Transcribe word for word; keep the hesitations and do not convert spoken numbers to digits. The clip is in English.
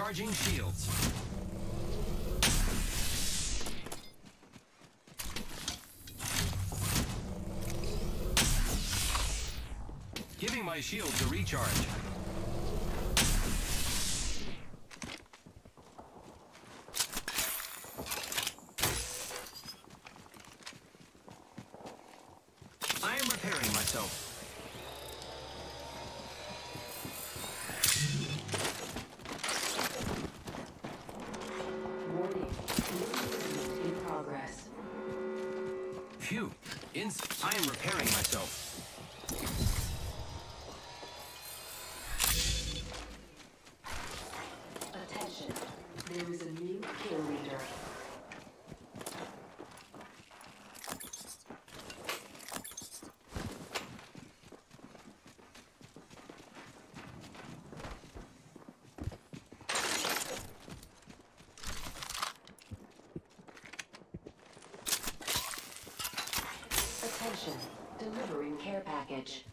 Recharging shields. Giving my shields a recharge. I am repairing myself. Warning. Movement in progress. Phew. Ins- I am repairing myself. Attention. There is a new kill leader. Attention. Delivering care package.